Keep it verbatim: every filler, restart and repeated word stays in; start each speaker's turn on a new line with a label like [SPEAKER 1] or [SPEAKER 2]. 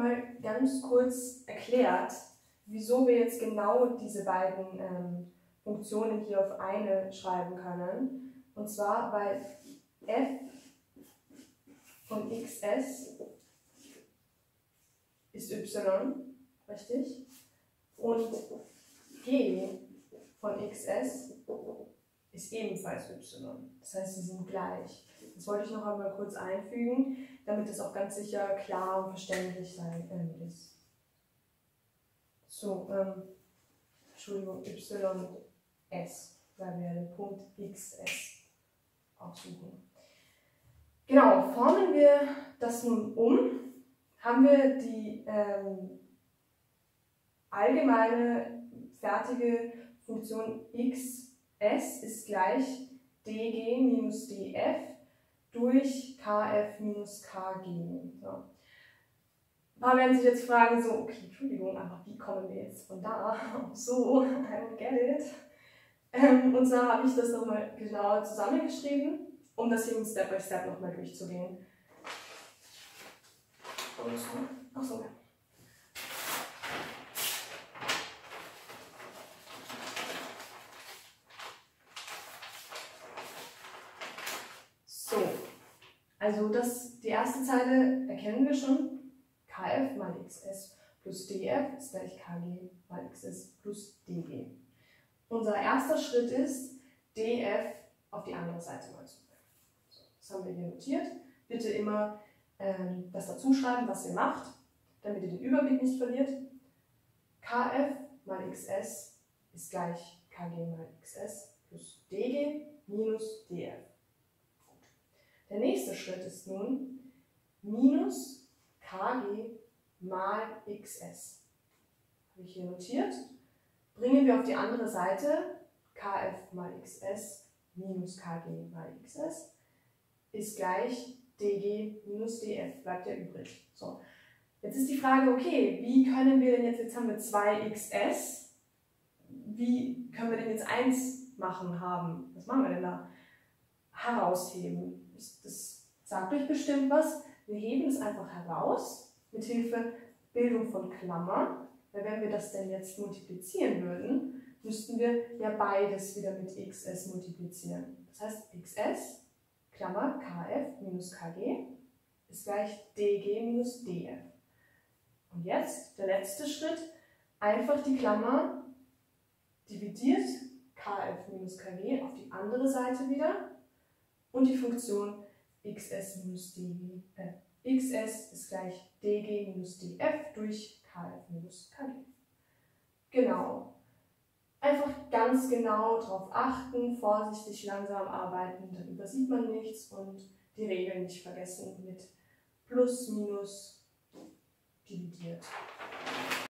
[SPEAKER 1] mal ganz kurz erklärt, wieso wir jetzt genau diese beiden ähm, Funktionen hier auf eine schreiben können. Und zwar, weil f von xs ist y, richtig? Und g von xs ist ebenfalls y. Das heißt, sie sind gleich. Das wollte ich noch einmal kurz einfügen, damit es auch ganz sicher klar und verständlich sein ähm, ist. So, ähm, Entschuldigung, ys, weil wir den Punkt xs aussuchen. Genau, formen wir das nun um, haben wir die ähm, allgemeine fertige Funktion xs ist gleich dg minus df durch kf minus kg. So. Ein paar werden sich jetzt fragen, so, okay, Entschuldigung, aber wie kommen wir jetzt von da auf so? I don't get it. Ähm, und zwar habe ich das nochmal genauer zusammengeschrieben, um das hier Step by Step nochmal durchzugehen. Ach so. So, also das, die erste Zeile erkennen wir schon. Kf mal xs plus df ist gleich kg mal xs plus dg. Unser erster Schritt ist, df auf die andere Seite mal zu bringen. So, das haben wir hier notiert. Bitte immer ähm, das dazu schreiben, was ihr macht, damit ihr den Überblick nicht verliert. Kf mal xs ist gleich kg mal xs plus dg minus df. Gut. Der nächste Schritt ist nun minus kg mal xs. Habe ich hier notiert. Bringen wir auf die andere Seite kf mal xs minus kg mal xs ist gleich dg minus df, bleibt ja übrig. So. Jetzt ist die Frage, okay, wie können wir denn jetzt, jetzt haben wir zwei xs, wie können wir denn jetzt eins machen haben? Was machen wir denn da? Herausheben. Das, das sagt euch bestimmt was. Wir heben es einfach heraus, mit Hilfe Bildung von Klammern, weil wenn wir das denn jetzt multiplizieren würden, müssten wir ja beides wieder mit xs multiplizieren. Das heißt, xs, Klammer, kf minus kg ist gleich dg minus df. Und jetzt der letzte Schritt, einfach die Klammer dividiert kf minus kg auf die andere Seite wieder und die Funktion xs minus dg, äh, xs ist gleich dg minus df durch kf minus kg. Genau. Einfach ganz genau darauf achten, vorsichtig langsam arbeiten, dann übersieht man nichts und die Regeln nicht vergessen mit Plus, Minus dividiert.